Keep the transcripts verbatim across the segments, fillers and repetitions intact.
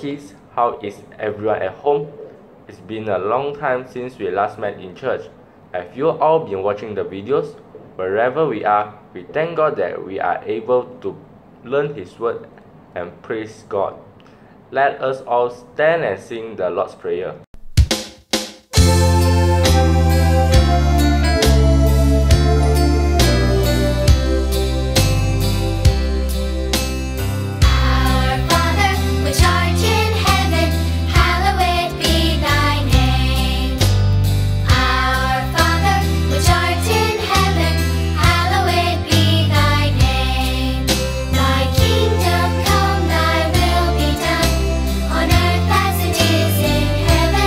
kids, how is everyone at home? It's been a long time since we last met in church. Have you all been watching the videos? Wherever we are, we thank God that we are able to learn His word and praise God. Let us all stand and sing the Lord's Prayer. Kingdom come, thy will be done, on earth as it is in heaven.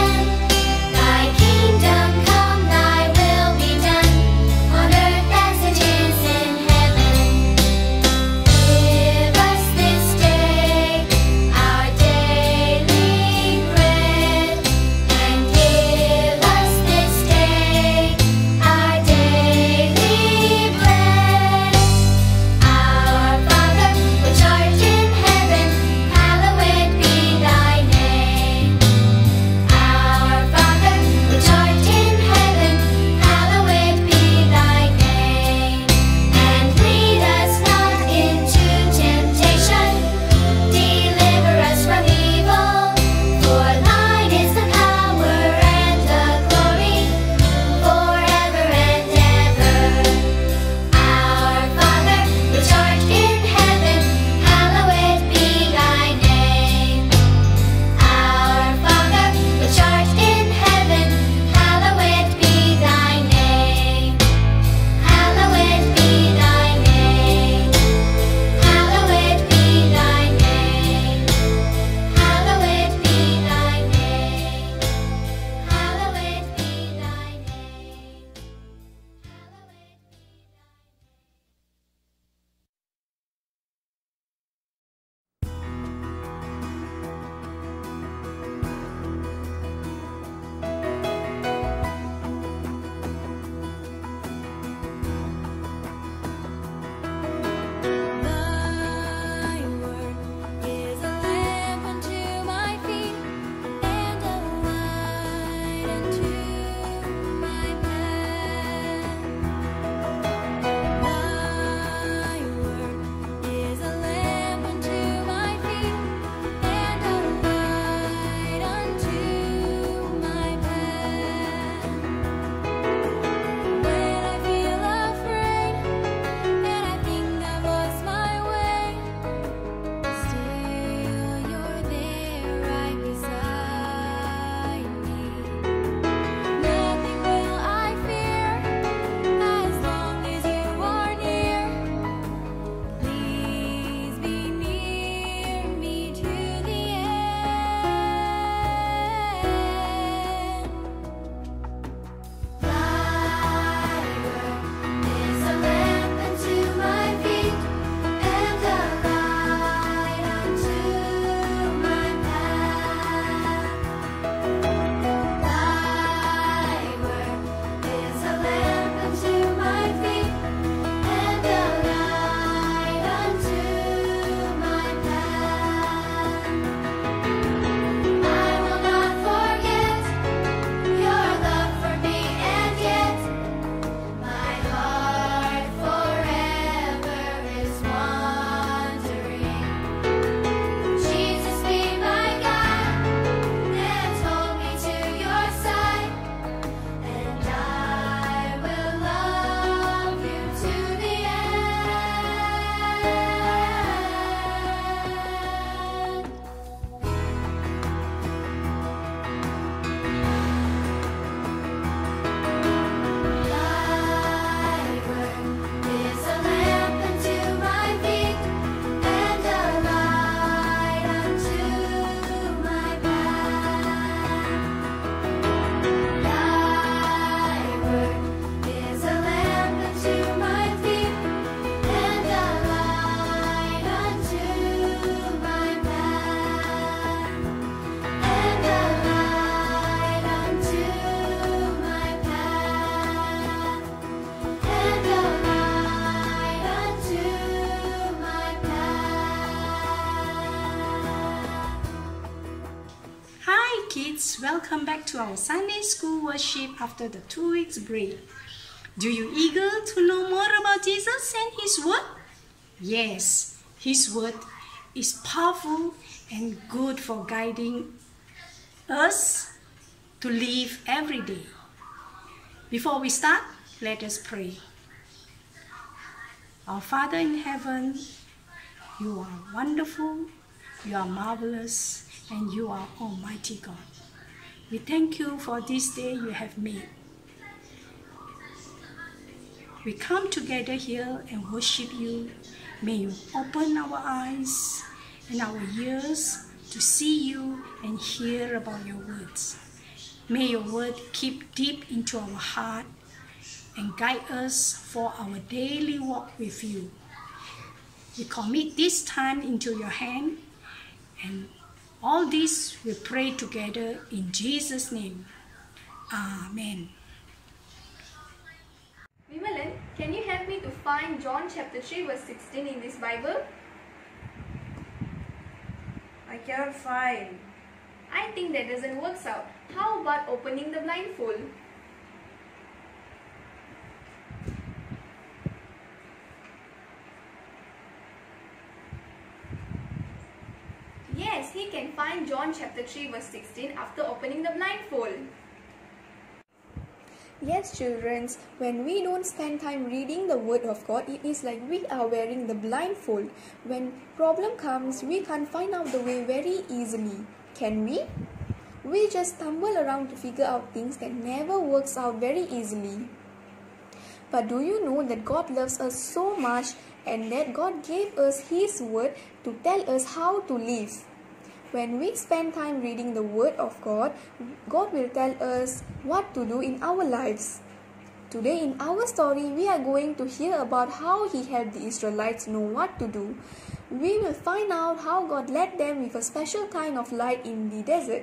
kids, welcome back to our Sunday school worship after the two weeks break. Do you eager to know more about Jesus and His Word? Yes, His Word is powerful and good for guiding us to live every day. Before we start, let us pray. Our Father in heaven, you are wonderful, you are marvelous, and you are Almighty God. We thank you for this day you have made. We come together here and worship you. May you open our eyes and our ears to see you and hear about your words. May your word keep deep into our heart and guide us for our daily walk with you. We commit this time into your hand, and all this we pray together in Jesus' name. Amen. Vimalan, can you help me to find John chapter three verse sixteen in this Bible? I cannot find. I think that doesn't work out. How about opening the blindfold? Yes, he can find John chapter three verse sixteen after opening the blindfold. Yes, children, when we don't spend time reading the Word of God, it is like we are wearing the blindfold. When problem comes, we can't find out the way very easily. Can we? We just stumble around to figure out things that never works out very easily. But do you know that God loves us so much and that God gave us His Word to tell us how to live? When we spend time reading the Word of God, God will tell us what to do in our lives. Today in our story, we are going to hear about how He helped the Israelites know what to do. We will find out how God led them with a special kind of light in the desert.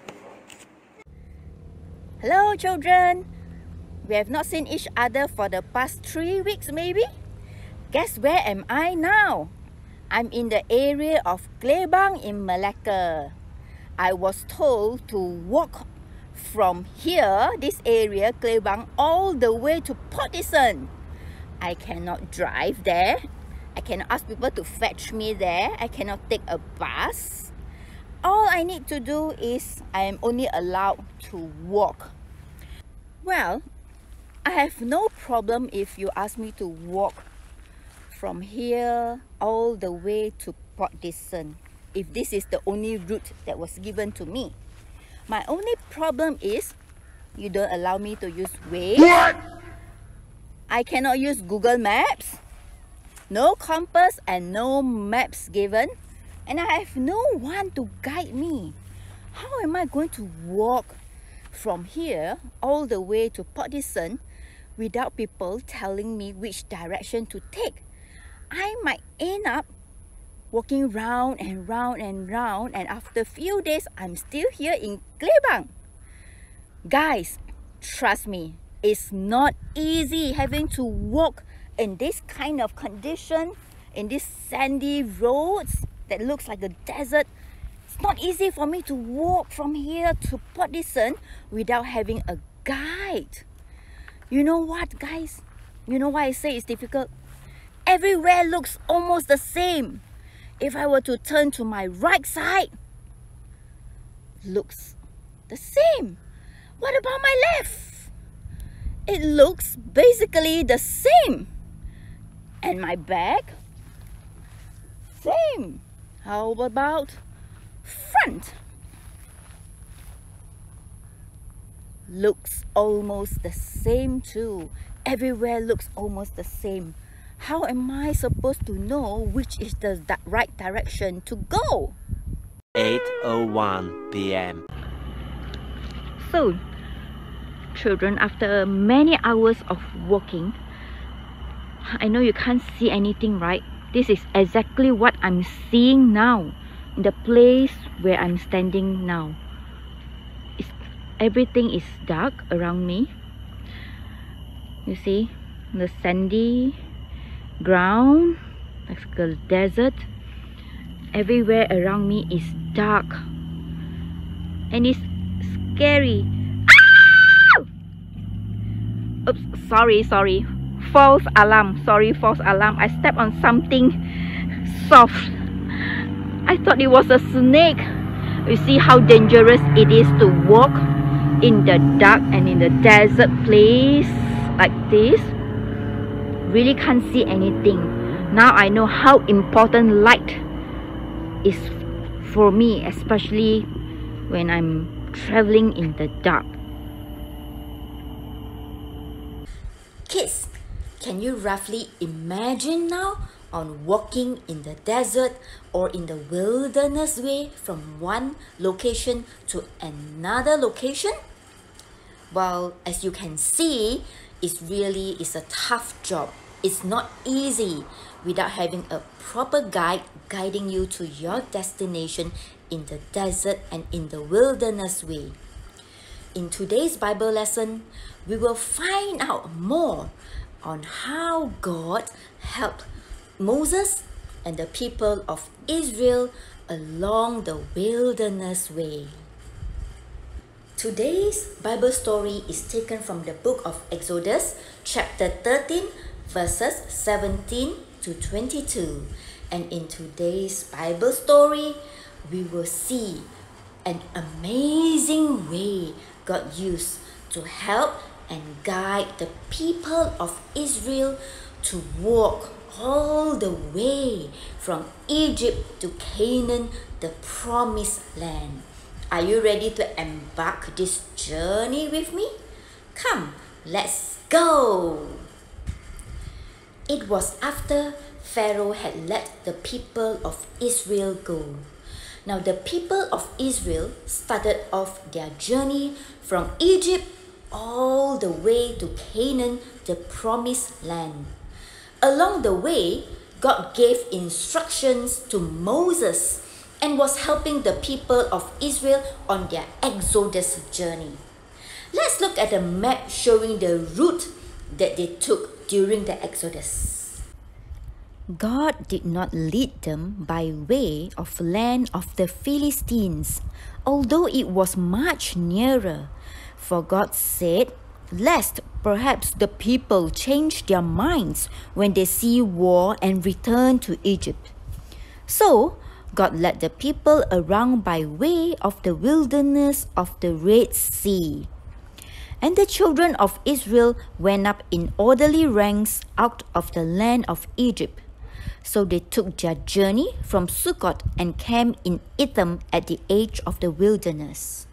Hello children! We have not seen each other for the past three weeks maybe? Guess where am I now? I'm in the area of Klebang in Malacca. I was told to walk from here, this area, Klebang, all the way to Port Dickson. I cannot drive there. I cannot ask people to fetch me there. I cannot take a bus. All I need to do is I am only allowed to walk. Well, I have no problem if you ask me to walk from here all the way to Port Dickson, if this is the only route that was given to me. My only problem is you don't allow me to use Waze. What? I cannot use Google Maps. No compass and no maps given. And I have no one to guide me. How am I going to walk from here all the way to Port Dickson without people telling me which direction to take? I might end up walking round and round and round, and after a few days, I'm still here in Klebang. Guys, trust me, it's not easy having to walk in this kind of condition, in these sandy roads that looks like a desert. It's not easy for me to walk from here to Port Dickson without having a guide. You know what, guys? You know why I say it's difficult? Everywhere looks almost the same. If I were to turn to my right side, looks the same. What about my left? It looks basically the same. And my back? Same. How about front? Looks almost the same too. Everywhere looks almost the same. How am I supposed to know which is the right direction to go? eight oh one p m So, children, after many hours of walking, I know you can't see anything, right? This is exactly what I'm seeing now, in the place where I'm standing now. It's, everything is dark around me. You see, the sandy ground, like a desert. Everywhere around me is dark, and it's scary. Oops, sorry, sorry. False alarm. Sorry, false alarm. I stepped on something soft. I thought it was a snake. You see how dangerous it is to walk in the dark and in the desert place like this. Really can't see anything. Now I know how important light is for me, especially when I'm traveling in the dark. Kids, can you roughly imagine now on walking in the desert or in the wilderness way from one location to another location? Well, as you can see, it really is a tough job. It's not easy without having a proper guide guiding you to your destination in the desert and in the wilderness way. In today's Bible lesson, we will find out more on how God helped Moses and the people of Israel along the wilderness way. Today's Bible story is taken from the book of Exodus, chapter thirteen, verses seventeen to twenty-two. And in today's Bible story, we will see an amazing way God used to help and guide the people of Israel to walk all the way from Egypt to Canaan, the promised land. Are you ready to embark this journey with me? Come, let's go! It was after Pharaoh had let the people of Israel go. Now the people of Israel started off their journey from Egypt all the way to Canaan, the promised land. Along the way, God gave instructions to Moses and was helping the people of Israel on their Exodus journey. Let's look at a map showing the route that they took during the Exodus. God did not lead them by way of land of the Philistines, although it was much nearer. For God said, lest perhaps the people change their minds when they see war and return to Egypt. So, God led the people around by way of the wilderness of the Red Sea. And the children of Israel went up in orderly ranks out of the land of Egypt. So they took their journey from Sukkot and camped in Etham at the edge of the wilderness.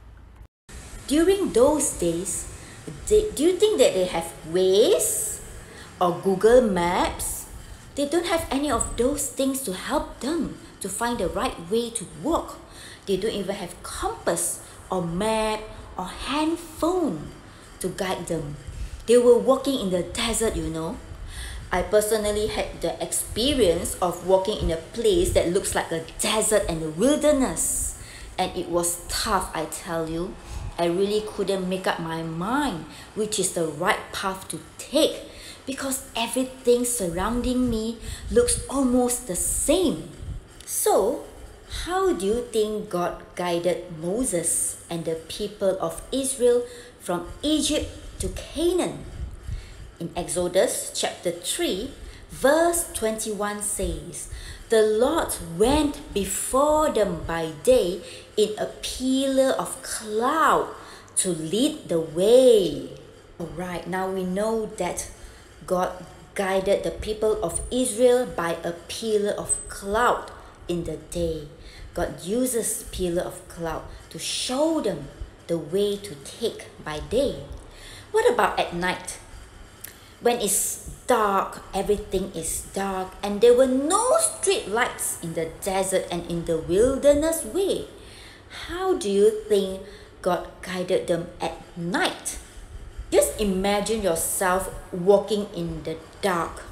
During those days, they, do you think that they have Waze or Google Maps? They don't have any of those things to help them to find the right way to walk. They don't even have compass or map or handphone to guide them. They were walking in the desert, you know. I personally had the experience of walking in a place that looks like a desert and a wilderness. And it was tough, I tell you. I really couldn't make up my mind which is the right path to take because everything surrounding me looks almost the same. So, how do you think God guided Moses and the people of Israel from Egypt to Canaan? In Exodus chapter three, verse twenty-one says, the Lord went before them by day in a pillar of cloud to lead the way. Alright, now we know that God guided the people of Israel by a pillar of cloud in the day. God uses pillar of cloud to show them the way to take by day. What about at night? When it's dark, everything is dark, and there were no street lights in the desert and in the wilderness way. How do you think God guided them at night? Just imagine yourself walking in the dark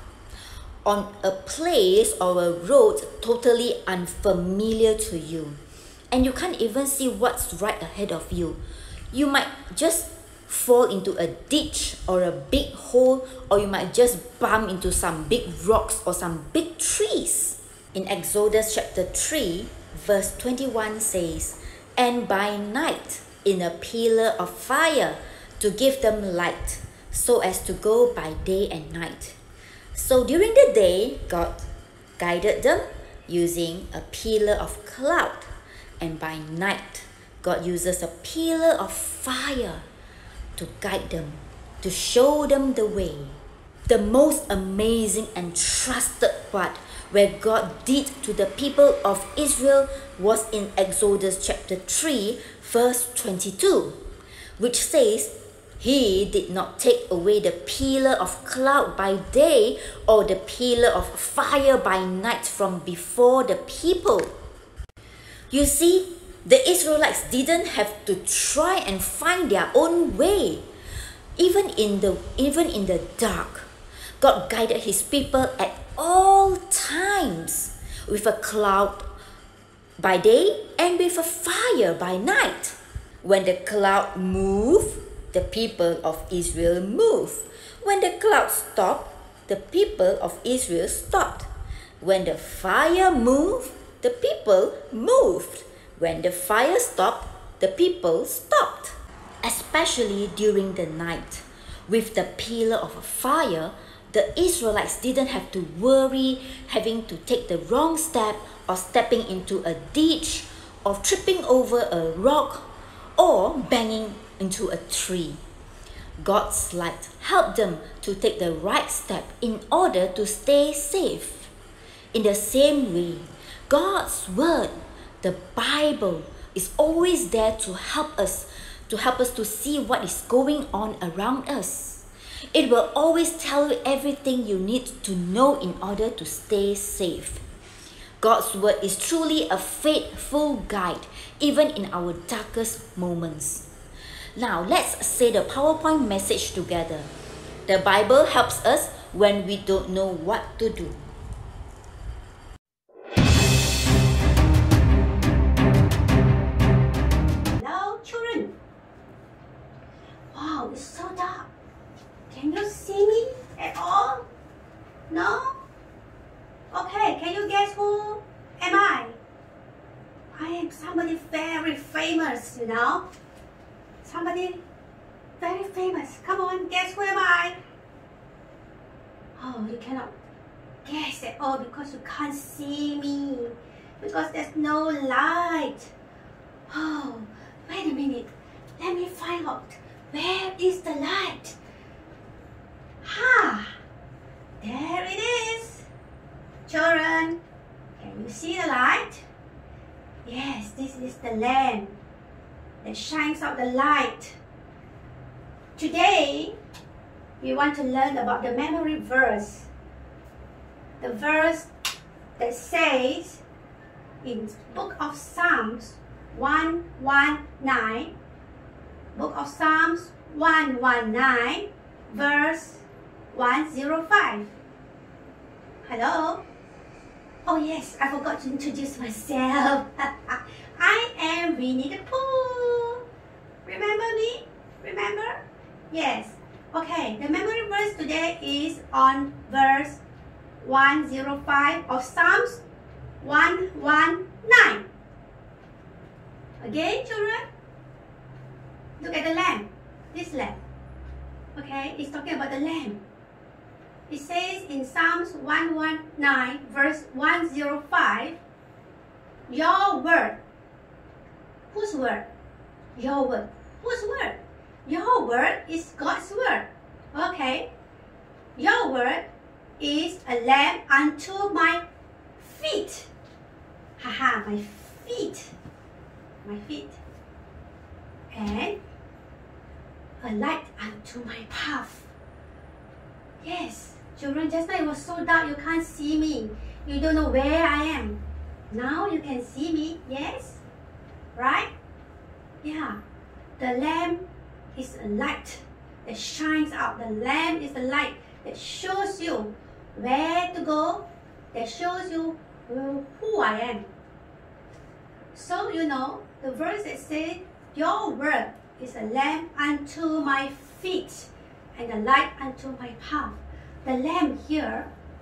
on a place or a road totally unfamiliar to you, and you can't even see what's right ahead of you. You might just fall into a ditch or a big hole, or you might just bump into some big rocks or some big trees. In Exodus chapter three, verse twenty-one says, and by night in a pillar of fire to give them light, so as to go by day and night. So during the day, God guided them using a pillar of cloud, and by night, God uses a pillar of fire to guide them, to show them the way. The most amazing and trusted part where God did to the people of Israel was in Exodus chapter three, verse twenty-two, which says, He did not take away the pillar of cloud by day or the pillar of fire by night from before the people. You see, the Israelites didn't have to try and find their own way. Even in the, even in the dark, God guided His people at all times with a cloud by day and with a fire by night. When the cloud moved, the people of Israel moved. When the cloud stopped, the people of Israel stopped. When the fire moved, the people moved. When the fire stopped, the people stopped. Especially during the night, with the pillar of fire, the Israelites didn't have to worry having to take the wrong step or stepping into a ditch or tripping over a rock or banging into a tree. God's light helped them to take the right step in order to stay safe. In the same way, God's word, the Bible, is always there to help us, to help us to see what is going on around us. It will always tell you everything you need to know in order to stay safe. God's word is truly a faithful guide, even in our darkest moments. Now, let's say the PowerPoint message together. The Bible helps us when we don't know what to do. Hello, children. Wow, it's so dark. Can you see me at all? No? Okay, can you guess who am I? I am somebody very famous, you know? Somebody very famous. Come on, guess who am I? Oh, you cannot guess at all because you can't see me. Because there's no light. Oh, wait a minute. Let me find out. Where is the light? Ha! There it is. Children, can you see the light? Yes, this is the lamp that shines out the light. Today, we want to learn about the memory verse. The verse that says in Book of Psalms one nineteen, Book of Psalms one nineteen, verse one oh five. Hello? Oh yes, I forgot to introduce myself. I am Winnie the Pooh. Remember me? Remember? Yes. Okay, the memory verse today is on verse one oh five of Psalms one nineteen. Again, children? Look at the lamp. This lamp. Okay, it's talking about the lamp. It says in Psalms one nineteen, verse one oh five, your word. Whose word? Your word. Whose word? Your word is God's word. Okay. Your word is a lamp unto my feet. Haha, my feet. My feet. And a light unto my path. Yes. Children, just now it was so dark you can't see me. You don't know where I am. Now you can see me, yes? Right? Yeah. The lamp is a light that shines out. The lamp is a light that shows you where to go, that shows you who I am. So, you know, the verse that says, your word is a lamp unto my feet and a light unto my path. The lamp here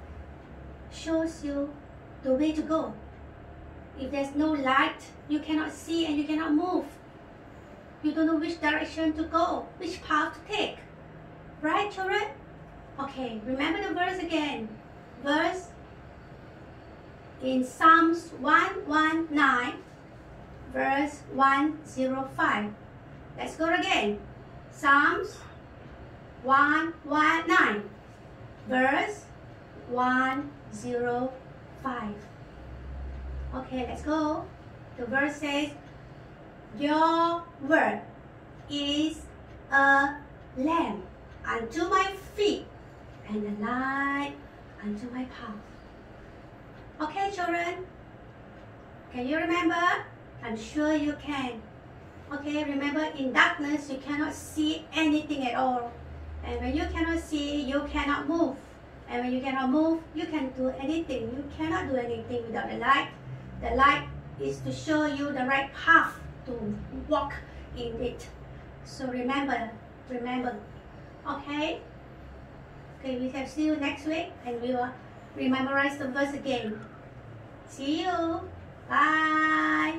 shows you the way to go. If there's no light, you cannot see and you cannot move. You don't know which direction to go, which path to take. Right, children? Okay, remember the verse again. Verse in Psalms one nineteen, verse one oh five. Let's go again. Psalms one nineteen, verse one oh five. Okay, let's go. The verse says, your word is a lamp unto my feet and a light unto my path. Okay, children? Can you remember? I'm sure you can. Okay, remember, in darkness you cannot see anything at all. And when you cannot see, you cannot move. And when you cannot move, you can do anything. You cannot do anything without the light. The light is to show you the right path to walk in it. So remember, remember. Okay? Okay, we will see you next week and we will rememorize the verse again. See you. Bye.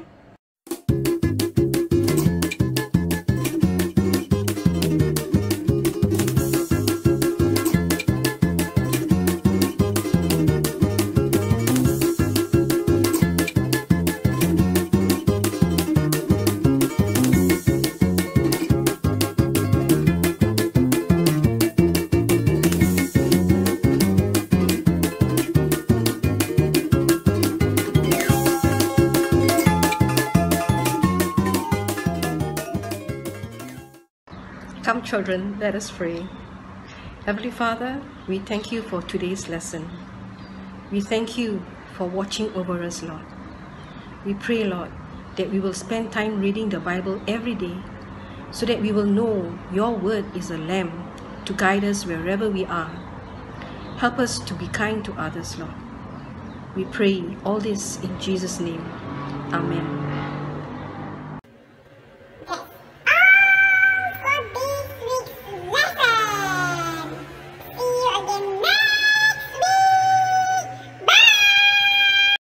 Come, children, let us pray. Heavenly Father, we thank you for today's lesson. We thank you for watching over us, Lord. We pray, Lord, that we will spend time reading the Bible every day so that we will know your word is a lamp to guide us wherever we are. Help us to be kind to others, Lord. We pray all this in Jesus' name. Amen.